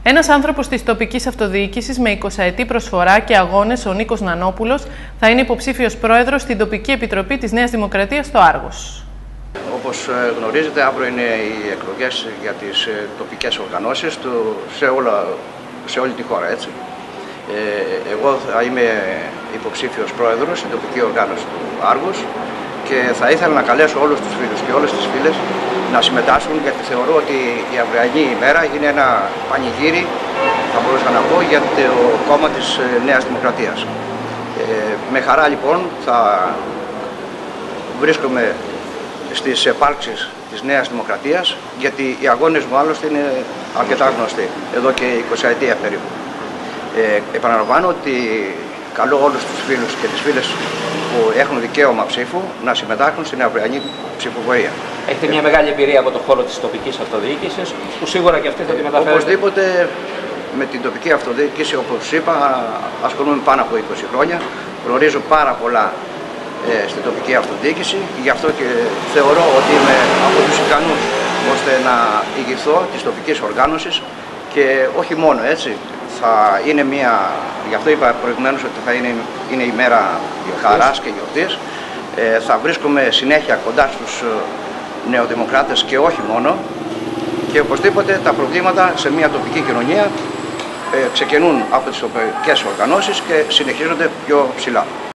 Ένας άνθρωπος της τοπικής αυτοδιοίκησης με 20ετή προσφορά και αγώνες, ο Νίκος Νανόπουλος, θα είναι υποψήφιος πρόεδρος στην τοπική επιτροπή της Νέας Δημοκρατίας στο Άργος. Όπως γνωρίζετε, αύριο είναι οι εκλογές για τις τοπικές οργανώσεις σε όλη τη χώρα, έτσι. Εγώ θα είμαι υποψήφιος πρόεδρος στην τοπική οργάνωση του Άργους και θα ήθελα να καλέσω όλους τους φίλους και όλες τις φίλες να συμμετάσχουν, γιατί θεωρώ ότι η αυριανή ημέρα είναι ένα πανηγύρι, θα μπορούσα να πω, για το κόμμα της Νέας Δημοκρατίας. Με χαρά λοιπόν θα βρίσκομαι στις επάρξεις της Νέας Δημοκρατίας, γιατί οι αγώνες μου άλλωστε είναι αρκετά γνωστοί, εδώ και 20 ετία περίπου. Επαναλαμβάνω ότι καλώ όλους τους φίλους και τις φίλες που έχουν δικαίωμα ψήφου να συμμετάσχουν στην αυριανή ψηφοφορία. Έχετε μια μεγάλη εμπειρία από τον χώρο της τοπικής αυτοδιοίκησης, που σίγουρα και αυτή θα τη μεταφέρετε. Οπωσδήποτε με την τοπική αυτοδιοίκηση, όπως είπα, ασχολούμαι πάνω από 20 χρόνια. Γνωρίζω πάρα πολλά στην τοπική αυτοδιοίκηση, γι' αυτό και θεωρώ ότι είμαι από τους ικανούς ώστε να ηγηθώ της τοπικής οργάνωσης και όχι μόνο έτσι. Θα είναι γι' αυτό είπα προηγουμένως ότι θα είναι η μέρα χαράς και γιορτής. Θα βρίσκομαι συνέχεια κοντά στους νεοδημοκράτες και όχι μόνο, και οπωσδήποτε τα προβλήματα σε μια τοπική κοινωνία ξεκινούν από τις τοπικές οργανώσεις και συνεχίζονται πιο ψηλά.